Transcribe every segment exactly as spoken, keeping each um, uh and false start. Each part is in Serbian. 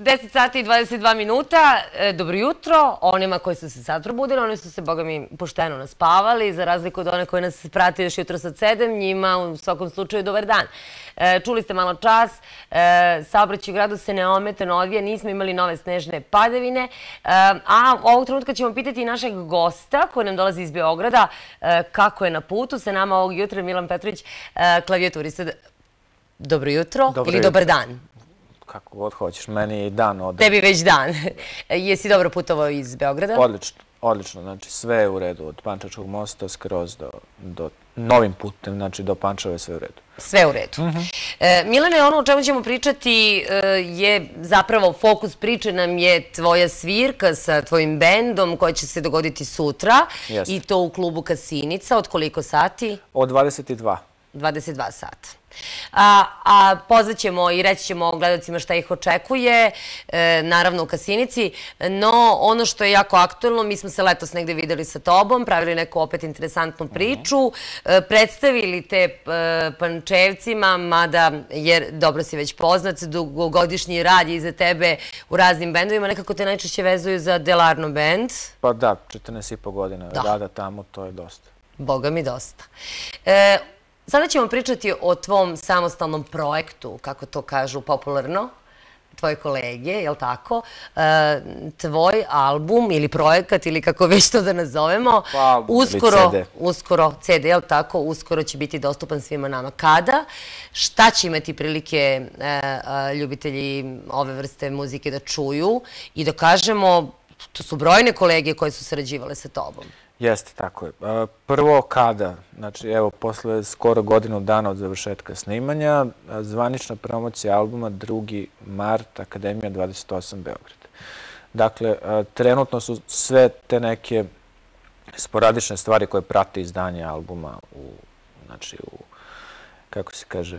deset sati i dvadeset dva minuta. Dobro jutro onima koji su se sad probudili. Oni su se, boga mi, pošteno naspavali. Za razliku od one koji nas prate još jutro sa sedam, njima u svakom slučaju dobar dan. Čuli ste malo čas. Saobraćaj u gradu se neometano odvija. Nismo imali nove snežne padavine. A ovog trenutka ćemo pitati i našeg gosta koji nam dolazi iz Beograda kako je na putu. Sa nama ovog jutra Milan Petrović, klavijaturista. Dobro jutro ili dobar dan? Kako god hoćeš, meni je i dan odavno. Tebi već dan. Jesi dobro putovao iz Beograda? Odlično, odlično. Znači sve je u redu, od Pančevačkog mosta skroz do novim putem, znači do Pančeva je sve u redu. Sve u redu. Milane, ono o čemu ćemo pričati je zapravo fokus priče nam je tvoja svirka sa tvojim bendom koja će se dogoditi sutra i to u klubu Kasinica. Od koliko sati? Od dvadeset dva. dvadeset dva sata. A pozvat ćemo i reći ćemo gledalcima šta ih očekuje, naravno u Kasinici, no ono što je jako aktuelno, mi smo se letos negde videli sa tobom, pravili neku opet interesantnu priču, predstavili te Pančevcima, mada, jer dobro si već poznat, dugogodišnji rad je iza tebe u raznim bendovima, nekako te najčešće vezuju za Delarno band. Pa da, četrnaest i po godina rada tamo, to je dosta. Boga mi dosta. Sada ćemo pričati o tvom samostalnom projektu, kako to kažu popularno, tvoje kolege, je li tako? Tvoj album ili projekat ili kako već to da nazovemo, uskoro, ce de, je li tako? Uskoro će biti dostupan svima nama. Kada? Šta će imati prilike ljubitelji ove vrste muzike da čuju i da kažemo, to su brojne kolege koje su sarađivale sa tobom. Jeste, tako je. Prvo kada, znači evo, posle skoro godinu dana od završetka snimanja, zvanična promocija albuma drugi mart, Akademija dvadeset osam Beograd. Dakle, trenutno su sve te neke sporadične stvari koje prate izdanje albuma u, znači u, kako se kaže,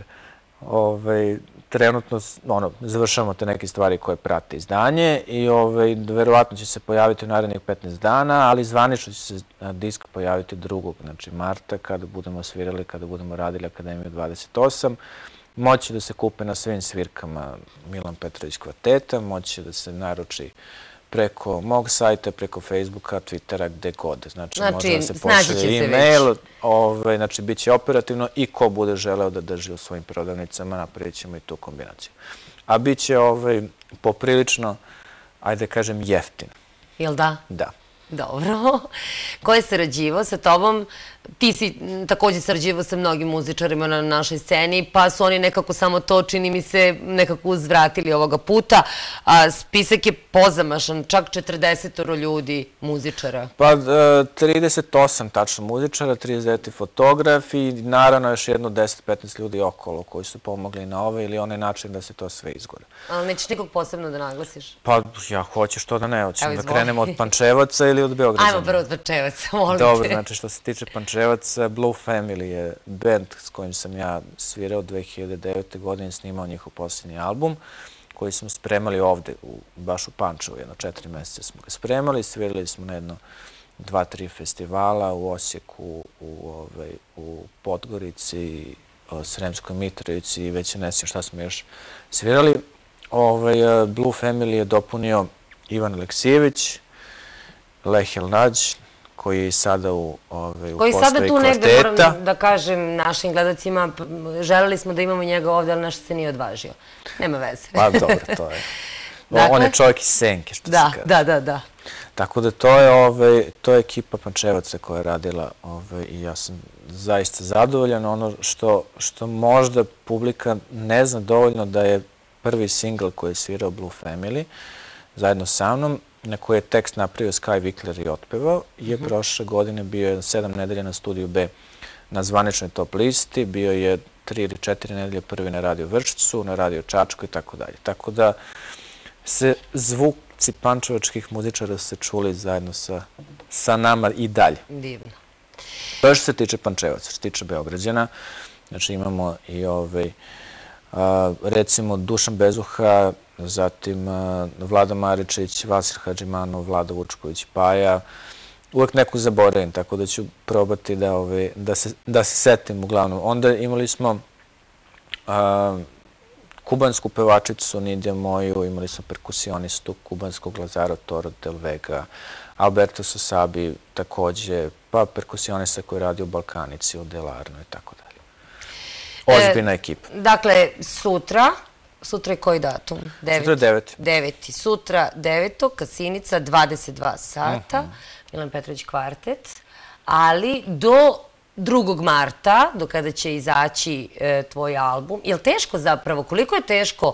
trenutno završavamo te neke stvari koje prate izdanje i verovatno će se pojaviti u narednih petnaest dana, ali zvanično će se disk pojaviti drugog marta kada budemo svirali, kada budemo radili Akademiju dvadeset osam. Moći da se kupe na svim svirkama Milan Petrović kvarteta, moći da se naruči preko mog sajta, preko Facebooka, Twittera, gde god. Znači, može da se pošalje e-mail, znači, bit će operativno i ko bude želeo da drži u svojim prodavnicama, napravit ćemo i tu kombinaciju. A bit će poprilično, ajde kažem, jeftin. Jel da? Da. Dobro. Ko je sarađivao sa tobom? Ti si također sarađivao sa mnogim muzičarima na našoj sceni, pa su oni nekako samo to, čini mi se, nekako uzvratili ovoga puta. Spisak je pozamašan, čak četrdeset ljudi muzičara. Pa trideset osam tačno muzičara, trideset devet fotografi i naravno još jedno deset do petnaest ljudi okolo koji su pomogli na ovaj ili onaj način da se to sve izgore. Ali nećeš nikog posebno da naglasiš? Pa ja hoćeš to da ne, hoćemo da krenemo od Pančevaca ili od Beograda. Ajmo prvo od Pančevaca, molim te. Dobro, znači što se tiče Pančevaca, Blue Family je band s kojim sam ja svirao dve hiljade devete. godine, snimao njihov posljednji album koji smo spremali ovde, baš u Pančevu, jedno četiri meseca smo ga spremali, svirali smo na jedno dva, tri festivala u Osijeku, u Podgorici, Sremskoj Mitrovici i već ne znam šta smo još svirali. Blue Family je dopunio Ivan Aleksijević, Lehel Nađ, koji je i sada u postavi kvarteta. Koji sada tu negde, moram da kažem našim gledacima, želeli smo da imamo njega ovde, ali naš se nije odvažio. Nema veze. Pa dobro, to je. On je čovjek iz senke, što se kaže. Da, da, da. Tako da to je ekipa Pančevaca koja je radila i ja sam zaista zadovoljan. Ono što možda publika ne zna dovoljno da je prvi singl koji je svirao Blue Family zajedno sa mnom, na koji je tekst napravio Sky Vikler i otpevao, je prošle godine bio sedam nedelja na Studiju B na zvaničnoj top listi, bio je tri ili četiri nedelje prvi na Radio Vršcu, na Radio Čačku i tako dalje. Tako da se zvuci pančevačkih muzičara se čuli zajedno sa nama i dalje. Divno. To je što se tiče Pančevaca, što se tiče Beograđana. Znači imamo i ovaj, recimo Dušan Bezuha, zatim Vlada Maričić, Vasil Hadžimanov, Vlada Vučković, Paja. Uvek neku zaboravim, tako da ću probati da se setim uglavnom. Onda imali smo kubansku pevačicu Nidja Moju, imali smo perkusionistu kubanskog Lazaro Toro del Vega, Alberto Sasabi takođe, pa perkusionista koji radi u Balkanici, u Delarnu i tako dalje. Ozbiljna ekipa. Dakle, sutra, sutra je koji datum? Sutra je deveti. Deveti. Sutra, devetog, Kasinica, dvadeset dva sata, Milan Petrović kvartet, ali do drugog marta, do kada će izaći tvoj album. Je li teško zapravo? Koliko je teško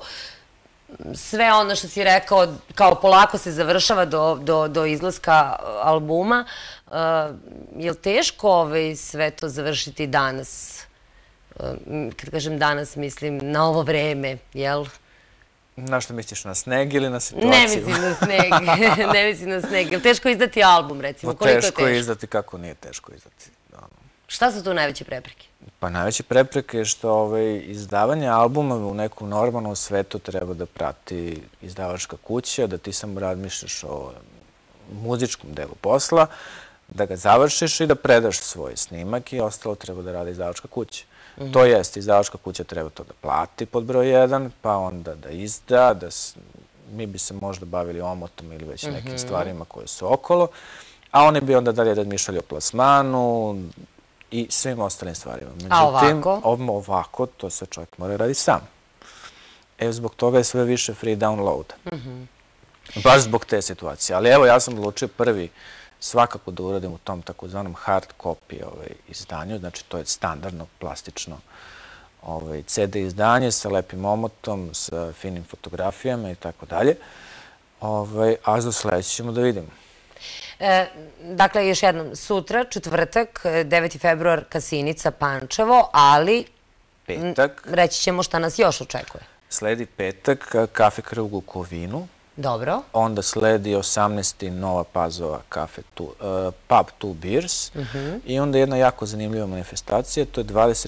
sve ono što si rekao, kao polako se završava do izlaska albuma? Je li teško sve to završiti danas? Kad kažem danas, mislim na ovo vreme, jel? Na što misliš, na sneg ili na situaciju? Ne mislim na sneg, ne mislim na sneg. Je li teško izdati album, recimo? Koliko je teško? Teško je izdati, kako nije teško izdati. Šta su tu najveće prepreke? Pa najveće prepreke je što izdavanje albuma u nekom normalnom svetu treba da prati izdavačka kuća, da ti samo razmišljaš o muzičkom delu posla, da ga završiš i da predaš svoj snimak i ostalo treba da radi izdavačka kuća. To jest, izdavačka kuća treba to da plati pod broj jedan, pa onda da izda, da mi bi se možda bavili omotom ili već nekim stvarima koje su okolo, a oni bi onda dalje razmišljali o plasmanu i svim ostalim stvarima. A ovako? Ovako, to sve čovjek mora raditi sam. E, zbog toga je sve više free download. Baš zbog te situacije. Ali evo, ja sam odlučio prvi svakako da uradim u tom takozvanom hard copy izdanju, znači to je standardno, plastično ce de izdanje sa lepim omotom, sa finim fotografijama i tako dalje. A za sledeće ćemo da vidimo. Dakle, još jednom, sutra, četvrtak, deveti februar, Kasinica, Pančevo, ali reći ćemo šta nas još očekuje. Sledi petak, Kafe Krug u Kovinu. Dobro. Onda sledi osamnaesti Nova Pazova pub Two Beers. I onda jedna jako zanimljiva manifestacija, to je dvadeset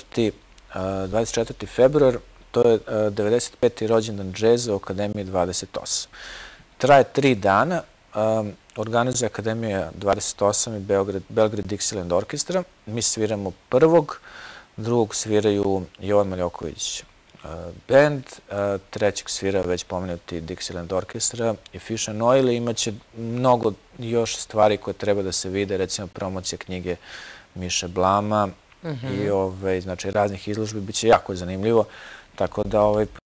četvrti februar, to je devedeset peti rođendan džeza u Akademiji dvadeset osam. Traje tri dana, organizuje Akademija dvadeset osam i Belgrade Dixieland Orkestra. Mi sviramo prvog, drugog sviraju Jovan Maljoković band, trećeg svira već pomenuti Dixieland Orkestra i Fish and Oil. Imaće mnogo još stvari koje treba da se vide, recimo promocija knjige Miše Blama i znači raznih izložbi, bit će jako zanimljivo, tako da